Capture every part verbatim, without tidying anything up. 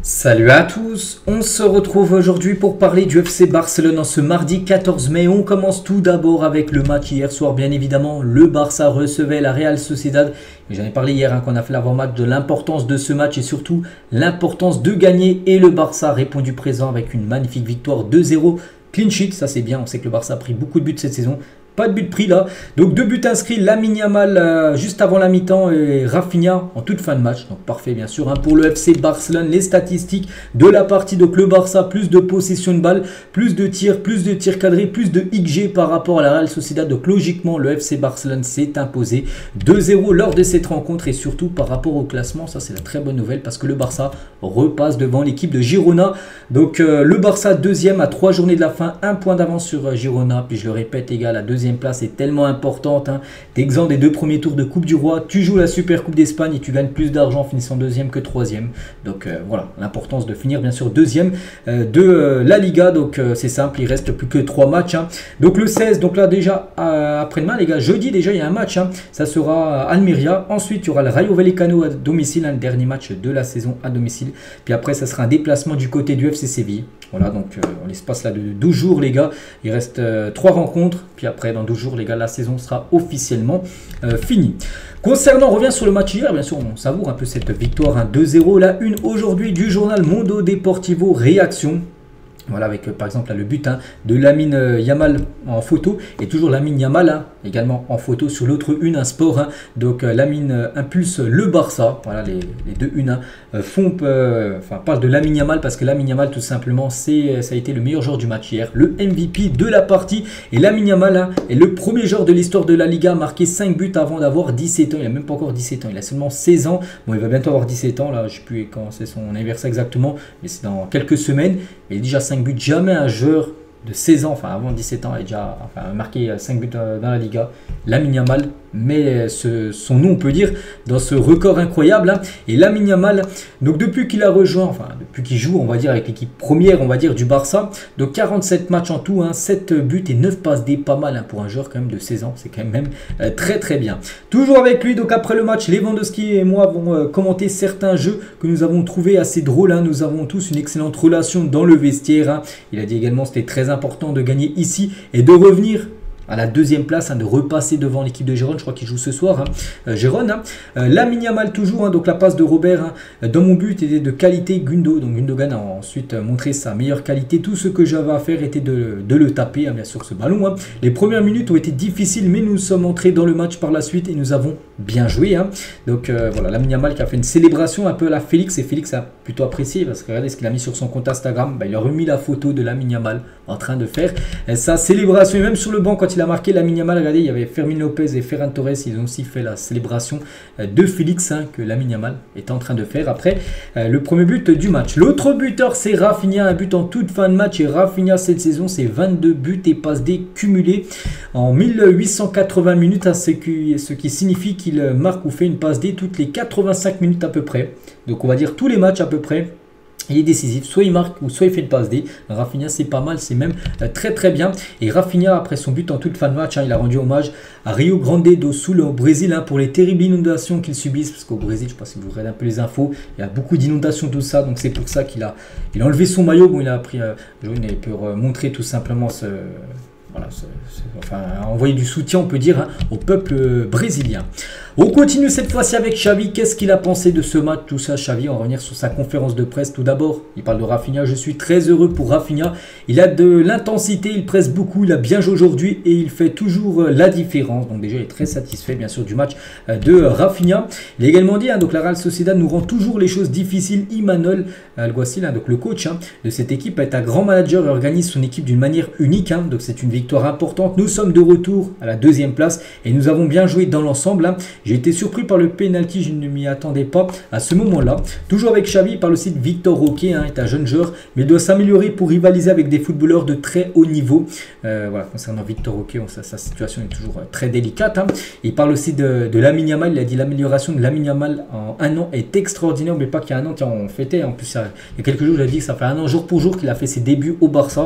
Salut à tous, on se retrouve aujourd'hui pour parler du F C Barcelone en ce mardi quatorze mai. On commence tout d'abord avec le match hier soir, bien évidemment. Le Barça recevait la Real Sociedad. J'en ai parlé hier hein, quand on a fait l'avant-match de l'importance de ce match et surtout l'importance de gagner. Et le Barça a répondu présent avec une magnifique victoire deux zéro. Clean sheet, ça c'est bien, on sait que le Barça a pris beaucoup de buts cette saison. Pas de but pris là. Donc deux buts inscrits, Lamine Yamal euh, juste avant la mi-temps et Rafinha en toute fin de match. Donc parfait bien sûr hein, pour le F C Barcelone. Les statistiques de la partie. Donc le Barça, plus de possession de balle, plus de tirs, plus de tirs cadrés, plus de X G par rapport à la Real Sociedad. Donc logiquement le F C Barcelone s'est imposé deux zéro lors de cette rencontre. Et surtout par rapport au classement, ça c'est la très bonne nouvelle parce que le Barça repasse devant l'équipe de Girona. Donc euh, le Barça deuxième à trois journées de la fin, un point d'avance sur euh, Girona. Puis je le répète les gars, la deuxième place est tellement importante. Hein. D'exemple des deux premiers tours de Coupe du Roi, tu joues la Super Coupe d'Espagne et tu gagnes plus d'argent en finissant deuxième que troisième. Donc euh, voilà, l'importance de finir bien sûr deuxième euh, de euh, la Liga. Donc euh, c'est simple, il reste plus que trois matchs. Hein. Donc le seize, donc là déjà euh, après-demain les gars, jeudi déjà il y a un match. Hein. Ça sera à Almeria. Ensuite il y aura le Rayo Vallecano à domicile, hein, le dernier match de la saison à domicile. Puis après ça sera un déplacement du côté du F C Séville. Voilà, donc euh, on l'espace là de douze jours les gars. Il reste euh, trois rencontres. Puis après dans douze jours les gars, la saison sera officiellement euh, finie. Concernant, on revient sur le match hier, bien sûr on savoure un peu cette victoire hein, deux zéro. La une aujourd'hui du journal Mundo Deportivo, réaction. Voilà, avec euh, par exemple là, le but hein, de Lamine euh, Yamal en photo. Et toujours Lamine Yamal hein, également en photo sur l'autre une, un sport. Hein. Donc euh, Lamine euh, impulse le Barça. Voilà, les, les deux une hein, euh, font, euh, enfin, parle de Lamine Yamal parce que Lamine Yamal tout simplement, c'est, ça a été le meilleur joueur du match hier. Le M V P de la partie. Et Lamine Yamal hein, est le premier joueur de l'histoire de la Liga à marquer cinq buts avant d'avoir dix-sept ans. Il n'a même pas encore dix-sept ans, il a seulement seize ans. Bon, il va bientôt avoir dix-sept ans. Là, je ne sais plus quand c'est son anniversaire exactement. Mais c'est dans quelques semaines. Mais il a déjà cinq buts. Jamais un joueur de seize ans, enfin avant dix-sept ans, a déjà enfin, marqué cinq buts dans la Liga. Lamine Yamal met ce, son nom, on peut dire, dans ce record incroyable. Hein. Et Lamine Yamal, donc depuis qu'il a rejoint, enfin depuis qu'il joue, on va dire, avec l'équipe première, on va dire, du Barça, donc quarante-sept matchs en tout, hein, sept buts et neuf passes D, pas mal hein, pour un joueur quand même de seize ans, c'est quand même, même euh, très très bien. Toujours avec lui, donc après le match, Lewandowski et moi avons euh, commenté certains jeux que nous avons trouvés assez drôles. Hein. Nous avons tous une excellente relation dans le vestiaire. Hein. Il a dit également que c'était très important de gagner ici et de revenir à la deuxième place, hein, de repasser devant l'équipe de Gérone. Je crois qu'il joue ce soir, hein, euh, Gérone. Hein. Euh, Lamine Yamal toujours, hein, donc la passe de Robert hein, dans mon but était de qualité. Gundo, donc Gundogan a ensuite montré sa meilleure qualité. Tout ce que j'avais à faire était de, de le taper, hein, bien sûr, ce ballon. Hein. Les premières minutes ont été difficiles, mais nous sommes entrés dans le match par la suite et nous avons bien joué. Hein. Donc euh, voilà, Lamine Yamal qui a fait une célébration un peu à la Félix, et Félix a plutôt apprécié parce que regardez ce qu'il a mis sur son compte Instagram. Bah, il a remis la photo de Lamine Yamal en train de faire sa célébration, et même sur le banc quand il a marqué Lamine Yamal, regardez, il y avait Fermin Lopez et Ferran Torres, ils ont aussi fait la célébration de Félix hein, que Lamine Yamal est en train de faire après euh, le premier but du match. L'autre buteur c'est Rafinha, un but en toute fin de match, et Rafinha cette saison c'est vingt-deux buts et passes D cumulées en mille huit cent quatre-vingts minutes, hein, ce, qui, ce qui signifie qu'il marque ou fait une passe D toutes les quatre-vingt-cinq minutes à peu près, donc on va dire tous les matchs à peu près. Il est décisif, soit il marque ou soit il fait une passe D. Rafinha c'est pas mal, c'est même euh, très très bien. Et Rafinha après son but en toute fin de match, hein, il a rendu hommage à Rio Grande do Sul au Brésil hein, pour les terribles inondations qu'ils subissent. Parce qu'au Brésil, je ne sais pas si vous regardez un peu les infos, il y a beaucoup d'inondations, tout ça. Donc c'est pour ça qu'il a, il a enlevé son maillot. Bon, il a pris, euh, pour euh, montrer tout simplement ce... Voilà, c'est, c'est, enfin, envoyer du soutien, on peut dire, hein, au peuple brésilien. On continue cette fois-ci avec Xavi. Qu'est-ce qu'il a pensé de ce match? Tout ça, Xavi, on va revenir sur sa conférence de presse. Tout d'abord, il parle de Rafinha. Je suis très heureux pour Rafinha. Il a de l'intensité, il presse beaucoup, il a bien joué aujourd'hui et il fait toujours la différence. Donc déjà, il est très satisfait, bien sûr, du match de Rafinha. Il a également dit, hein, donc la Real Sociedad nous rend toujours les choses difficiles. Imanol Alguacil, hein, donc le coach hein, de cette équipe, est un grand manager et organise son équipe d'une manière unique. Hein, donc c'est une victoire importante. Nous sommes de retour à la deuxième place et nous avons bien joué dans l'ensemble. Hein. J'ai été surpris par le penalty, je ne m'y attendais pas à ce moment-là. Toujours avec Xavi, il parle aussi de Victor Roque, hein, est un jeune joueur, mais il doit s'améliorer pour rivaliser avec des footballeurs de très haut niveau. Euh, voilà, concernant Victor Roque, on, sa, sa situation est toujours euh, très délicate. Hein. Il parle aussi de, de Lamine Yamal, il a dit l'amélioration de Lamine Yamal en un an est extraordinaire. N'oubliez pas qu'il y a un an, tiens, on fêtait, en plus il y a quelques jours, il a dit que ça fait un an jour pour jour qu'il a fait ses débuts au Barça.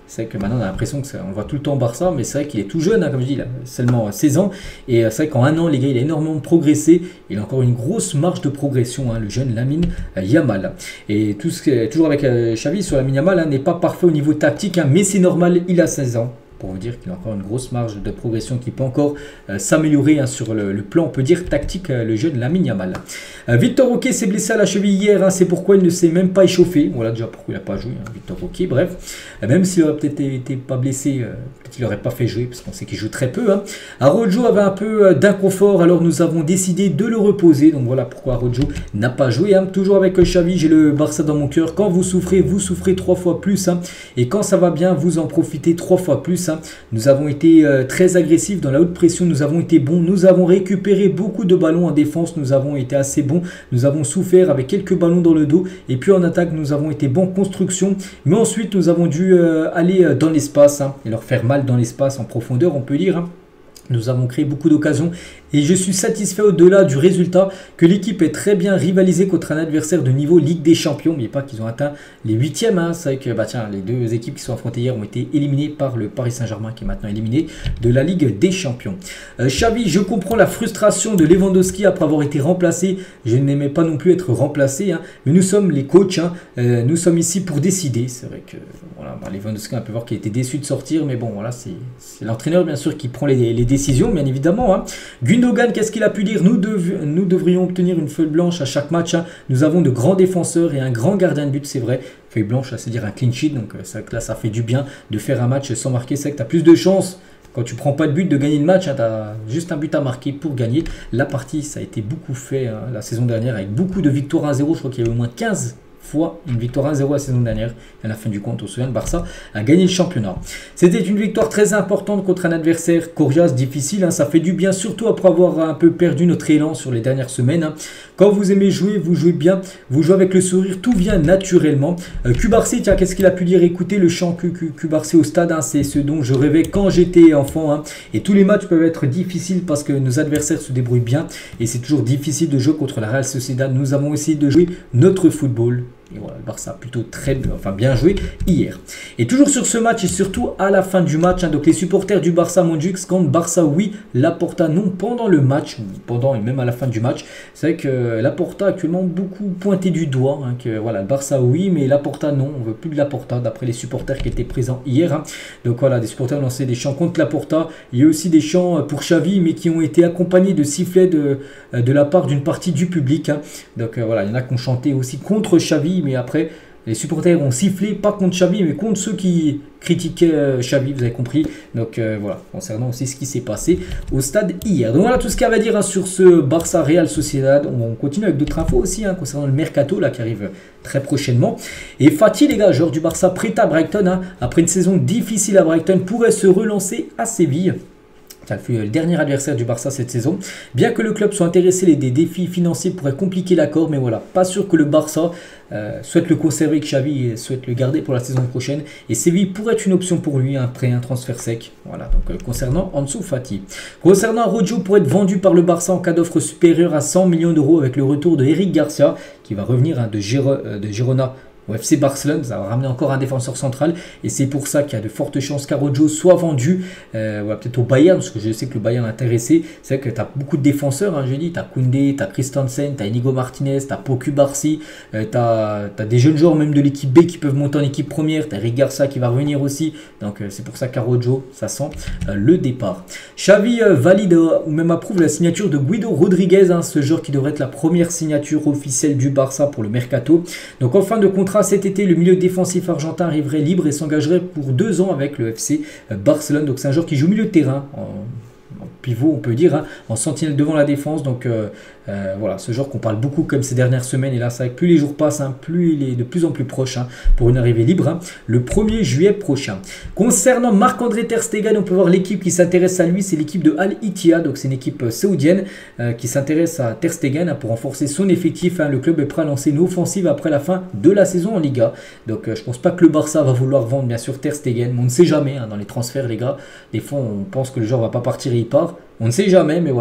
C'est vrai que maintenant on a l'impression qu'on voit tout le temps au Barça, mais c'est vrai qu'il est tout jeune, hein, comme je dis, il a seulement seize ans. Et c'est vrai qu'en un an, les gars, il a énormément progressé. Il a encore une grosse marge de progression, hein, le jeune Lamine Yamal. Et tout ce qui est, toujours avec euh, Xavi sur Lamine Yamal, hein, n'est pas parfait au niveau tactique, hein, mais c'est normal, il a seize ans. Pour vous dire qu'il a encore une grosse marge de progression qui peut encore euh, s'améliorer, hein, sur le, le plan, on peut dire, tactique, euh, le jeune Lamine Yamal. Euh, Victor Roque s'est blessé à la cheville hier, hein, c'est pourquoi il ne s'est même pas échauffé. Voilà déjà pourquoi il n'a pas joué, hein, Victor Roque. Bref, euh, même s'il n'aurait peut-être été pas blessé, euh, peut-être qu'il n'aurait pas fait jouer, parce qu'on sait qu'il joue très peu. Hein. Araujo avait un peu euh, d'inconfort, alors nous avons décidé de le reposer. Donc voilà pourquoi Araujo n'a pas joué. Hein. Toujours avec euh, Xavi, j'ai le Barça dans mon cœur. Quand vous souffrez, vous souffrez trois fois plus. Hein. Et quand ça va bien, vous en profitez trois fois plus. Hein. Nous avons été euh, très agressifs dans la haute pression, nous avons été bons, nous avons récupéré beaucoup de ballons en défense, nous avons été assez bons, nous avons souffert avec quelques ballons dans le dos, et puis en attaque nous avons été bons en construction, mais ensuite nous avons dû euh, aller dans l'espace, hein, et leur faire mal dans l'espace en profondeur, on peut dire. Hein. Nous avons créé beaucoup d'occasions et je suis satisfait au-delà du résultat que l'équipe est très bien rivalisée contre un adversaire de niveau Ligue des Champions. N'oubliez pas qu'ils ont atteint les huitièmes. Hein. C'est vrai que bah, tiens, les deux équipes qui sont affrontées hier ont été éliminées par le Paris Saint-Germain qui est maintenant éliminé de la Ligue des Champions. Euh, Xavi, je comprends la frustration de Lewandowski après avoir été remplacé. Je n'aimais pas non plus être remplacé. Hein. Mais nous sommes les coachs. Hein. Euh, nous sommes ici pour décider. C'est vrai que voilà, bah, Lewandowski, on peut voir qu'il était déçu de sortir. Mais bon, voilà, c'est l'entraîneur bien sûr qui prend les, les décisions. Décision, bien évidemment. Hein. Gundogan, qu'est-ce qu'il a pu dire? Nous, dev nous devrions obtenir une feuille blanche à chaque match. Hein. Nous avons de grands défenseurs et un grand gardien de but, c'est vrai. Feuille blanche, c'est-à-dire un clean sheet. Donc euh, là, ça fait du bien de faire un match sans marquer. C'est que tu as plus de chances quand tu prends pas de but de gagner le match. Hein, tu as juste un but à marquer pour gagner. La partie, ça a été beaucoup fait, hein, la saison dernière avec beaucoup de victoires un zéro. Je crois qu'il y a eu au moins quinze fois une victoire un zéro la saison dernière. Et à la fin du compte, on se souvient, le Barça a gagné le championnat. C'était une victoire très importante contre un adversaire coriace, difficile. Hein, ça fait du bien, surtout après avoir un peu perdu notre élan sur les dernières semaines. Hein. Quand vous aimez jouer, vous jouez bien, vous jouez avec le sourire, tout vient naturellement. Euh, Cubarsí, tiens, qu'est-ce qu'il a pu dire? Écoutez, le chant Cubarsí au stade, hein, c'est ce dont je rêvais quand j'étais enfant. Hein. Et tous les matchs peuvent être difficiles parce que nos adversaires se débrouillent bien. Et c'est toujours difficile de jouer contre la Real Sociedad. Nous avons essayé de jouer notre football. Et voilà, le Barça a plutôt très bien, enfin bien joué hier. Et toujours sur ce match et surtout à la fin du match, hein, donc les supporters du Barça Mondux scandent Barça oui, Laporta non pendant le match, pendant et même à la fin du match. C'est vrai que Laporta a actuellement beaucoup pointé du doigt, hein, que voilà, le Barça oui, mais Laporta non, on veut plus de Laporta d'après les supporters qui étaient présents hier. Hein. Donc voilà, des supporters ont lancé des chants contre Laporta. Il y a aussi des chants pour Xavi, mais qui ont été accompagnés de sifflets de, de la part d'une partie du public. Hein. Donc euh, voilà, il y en a qui ont chanté aussi contre Xavi. Mais après, les supporters ont sifflé, pas contre Xavi, mais contre ceux qui critiquaient euh, Xavi, vous avez compris. Donc euh, voilà, concernant aussi ce qui s'est passé au stade hier. Donc voilà tout ce qu'il y avait à dire, hein, sur ce Barça Real Sociedad. On, on continue avec d'autres infos aussi, hein, concernant le mercato là, qui arrive très prochainement. Et Fati, les gars, joueur du Barça prêt à Brighton, hein, après une saison difficile à Brighton, pourrait se relancer à Séville. Ça fut le dernier adversaire du Barça cette saison. Bien que le club soit intéressé, les des défis financiers pourraient compliquer l'accord. Mais voilà, pas sûr que le Barça euh, souhaite le conserver, que Xavi souhaite le garder pour la saison prochaine. Et Séville pourrait être une option pour lui, après un transfert sec. Voilà, donc euh, concernant Ansu Fati. Concernant Araujo, pour être vendu par le Barça en cas d'offre supérieure à cent millions d'euros avec le retour de Eric Garcia, qui va revenir, hein, de, Giro, euh, de Girona au F C Barcelone. Ça va ramener encore un défenseur central et c'est pour ça qu'il y a de fortes chances qu'Araujo soit vendu, euh, ouais, peut-être au Bayern, parce que je sais que le Bayern est intéressé. C'est vrai que tu as beaucoup de défenseurs, hein, j'ai dit, tu as Koundé, tu as Christensen, tu as Inigo Martinez, tu as Pau Cubarsí, euh, tu as, as des jeunes joueurs même de l'équipe B qui peuvent monter en équipe première, tu as Eric Garcia qui va revenir aussi, donc euh, c'est pour ça qu'Araujo, ça sent euh, le départ. Xavi euh, valide euh, ou même approuve la signature de Guido Rodriguez, hein, ce joueur qui devrait être la première signature officielle du Barça pour le mercato. Donc en fin de contrat cet été, le milieu défensif argentin arriverait libre et s'engagerait pour deux ans avec le F C Barcelone. Donc c'est un joueur qui joue milieu de terrain, en, en pivot on peut dire, hein, en sentinelle devant la défense. Donc euh, euh, voilà, ce joueur qu'on parle beaucoup comme ces dernières semaines. Et là c'est vrai que plus les jours passent, hein, plus il est de plus en plus proche, hein, pour une arrivée libre, hein, le premier juillet prochain. Concernant Marc-André Ter Stegen, on peut voir l'équipe qui s'intéresse à lui, c'est l'équipe de Al Ittihad. Donc c'est une équipe saoudienne euh, qui s'intéresse à Ter Stegen, hein, pour renforcer son effectif. Hein. Le club est prêt à lancer une offensive après la fin de la saison en Liga. Donc euh, je pense pas que le Barça va vouloir vendre bien sûr Ter Stegen, mais on ne sait jamais, hein, dans les transferts les gars. Des fois on pense que le joueur va pas partir et il part. On ne sait jamais, mais voilà.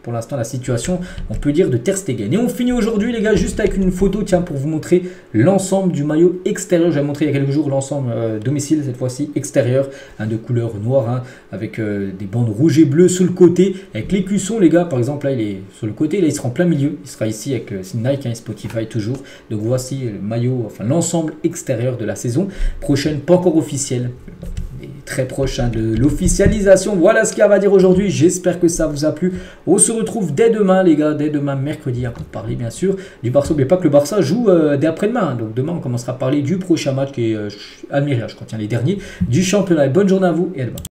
pour l'instant la situation, on peut dire, de Ter Stegen. Et on finit aujourd'hui les gars juste avec une photo, tiens, pour vous montrer l'ensemble du maillot extérieur. J'avais montré il y a quelques jours l'ensemble euh, domicile, cette fois-ci extérieur, hein, de couleur noire, hein, avec euh, des bandes rouges et bleues sur le côté, avec l'écusson les gars, par exemple là il est sur le côté, là il sera en plein milieu, il sera ici avec euh, Nike, hein, Spotify toujours. Donc voici le maillot, enfin l'ensemble extérieur de la saison prochaine, pas encore officiel, très proche hein, de l'officialisation. Voilà ce qu'il y a à dire aujourd'hui. J'espère que ça vous a plu. On se retrouve dès demain les gars, dès demain mercredi, hein, pour parler bien sûr du Barça. N'oubliez pas que le Barça joue euh, dès après-demain. Donc demain on commencera à parler du prochain match qui est euh, Almeria, je crois, tiens, les derniers du championnat. Bonne journée à vous et à demain.